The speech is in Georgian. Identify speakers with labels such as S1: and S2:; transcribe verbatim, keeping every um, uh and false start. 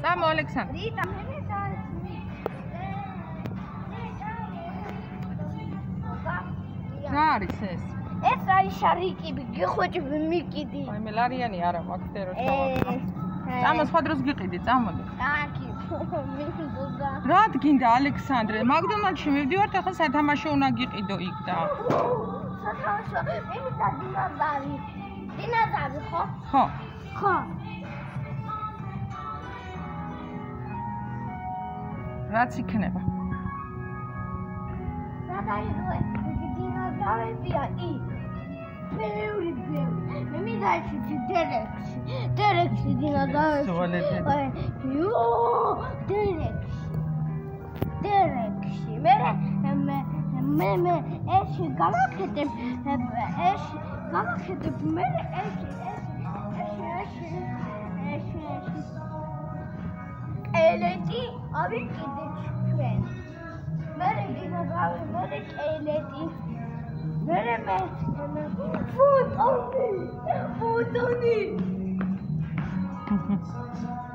S1: წამო ალექსანდრე.
S2: რიტა მე
S1: რა არის ეს?
S2: ეს არის შარიკები, გიხვეჭები მიკიდი.
S1: აი მე ლარიანი არა მაქვს დერო ჩავაგდო. წამო სხვა დროს გიყიდი, წამოდი.
S2: აკი, მინდოდა.
S1: რა გინდა ალექსანდრე? მაკდონალდში მივდივართ, ახლა სათამაშო უნდა გიყიდო იქ და.
S2: სათამაშო, მე მინდა დინოზავრი. დინოზავრი ხო?
S1: ხო.
S2: ხო.
S1: რაც იქნება.
S2: სადაიღო დინოზავრებია იქ. ბევრი ბევრი. მე მინდა ისეთი დერექსი. დერექსი დინოზავრები.
S1: სუალეთები.
S2: იო, დერექსი. დერექსი. მე მე მე მე ეს გამახეთებ ეს გამახეთებ მე ეს ეს ეს ეს ეს ელეტი ავიკიდე ჩვენ. მე დინოზავრი მე ელეტი მე მე ფუტონი ფუტონი